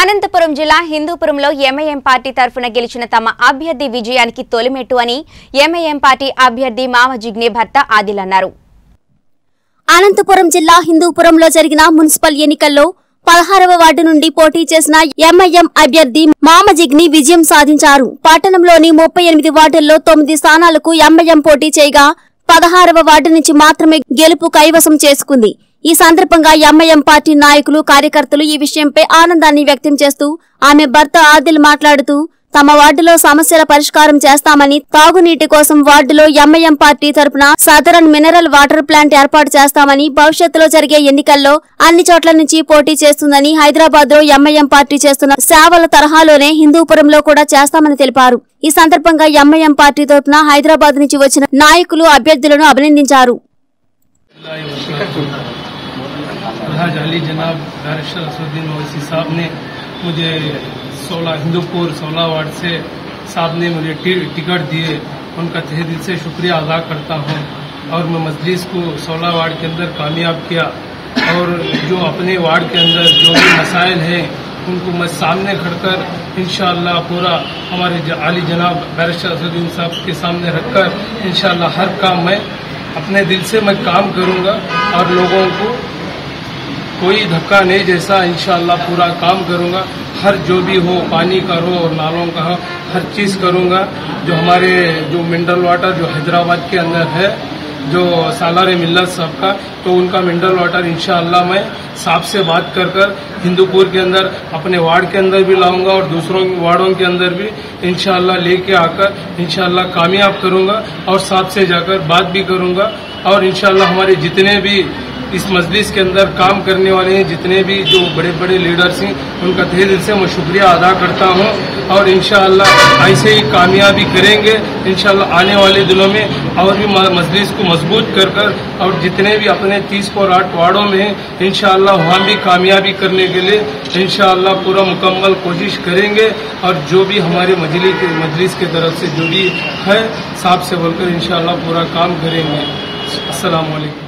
అనంతపురం జిల్లా హిందూపురంలో MIM party తరఫున గెలిచిన తమ అభ్యర్థి విజయానికి తొలిమెట్టు అని ఎంఐఎం పార్టీ అభ్యర్థి మామజిగ్ని భర్త ఆదిల్ అన్నారు. అనంతపురం జిల్లా హిందూపురంలో జరిగిన మున్సిపల్ ఎన్నికల్లో 16వ వార్డు నుండి పోటీ చేసిన ఎంఐఎం అభ్యర్థి మామజిగ్ని విజయం సాధించారు. పట్టణంలోని 38 వార్డుల్లో 9 స్థానాలకు ఎంఐఎం పోటీ చేయగా 16వ వార్డు నుంచి మాత్రమే గెలుపు కైవసం చేసుకుంది. ఈ సందర్భంగా ఎంఐఎం పార్టీ నాయకులు కార్యకర్తలు ఈ విషయంపై ఆనందాన్ని వ్యక్తం చేస్తూ ఆమె భర్త ఆదిల్ మాట్లాడుతూ తమ వార్డులో సమస్యల పరిష్కారం చేస్తామని, తాగునీటి కోసం వార్డులో ఎంఐఎం పార్టీ తరపున సదరన్ మినరల్ వాటర్ ప్లాంట్ ఏర్పాటు చేస్తామని, భవిష్యత్తులో జరిగే ఎన్నికల్లో అన్ని చోట్ల నుంచి పోటీ చేస్తుందని, హైదరాబాద్ లో ఎంఐఎం పార్టీ చేస్తున్న సేవల తరహాలోనే హిందూపురంలో కూడా చేస్తామని తెలిపారు. ఈ సందర్భంగా ఎంఐఎం పార్టీ తరపున హైదరాబాద్ నుంచి వచ్చిన నాయకులు అభ్యర్థులను అభినందించారు. जनाब बैरिस्टर असदुद्दीन ओवैसी साहब ने मुझे 16 वार्ड से साहब ने मुझे टिकट दिए, उनका तहे दिल से शुक्रिया अदा करता हूं। और मैं मजलिस को 16 वार्ड के अंदर कामयाब किया और जो अपने वार्ड के अंदर जो भी मसाइल हैं उनको मैं सामने खड़कर इंशाअल्लाह पूरा हमारे आली जनाब बैरिस्टर असदुद्दीन साहब के सामने रखकर इंशाअल्लाह हर काम मैं अपने दिल से मैं काम करूंगा और लोगों को कोई धक्का नहीं जैसा इंशाअल्लाह पूरा काम करूंगा। हर जो भी हो, पानी का हो और नालों का हो, हर चीज करूंगा। जो हमारे जो मिनरल वाटर जो हैदराबाद के अंदर है, जो सालारे मिल्लत साहब का, तो उनका मिनरल वाटर इंशाअल्लाह मैं साहब से बात कर हिंदूपुर के अंदर अपने वार्ड के अंदर भी लाऊंगा और दूसरों वार्डों के अंदर भी इंशाअल्लाह लेके आकर इंशाअल्लाह कामयाब करूंगा और साहब से जाकर बात भी करूंगा। और इंशाअल्लाह हमारे जितने भी इस मजलिस के अंदर काम करने वाले हैं, जितने भी जो बड़े बड़े लीडर्स हैं, उनका तहे दिल से मैं शुक्रिया अदा करता हूं और इंशाअल्लाह ऐसे ही कामयाबी करेंगे इंशाअल्लाह आने वाले दिनों में। और भी मजलिस को मजबूत कर और जितने भी अपने 30 वार्डों में हैं इंशाअल्लाह वहां भी कामयाबी करने के लिए इंशाअल्लाह पूरा मुकम्मल कोशिश करेंगे। और जो भी हमारे मजलिस की तरफ से जो भी है साहब से बोलकर इंशाअल्लाह पूरा काम करेंगे। अस्सलाम वालेकुम।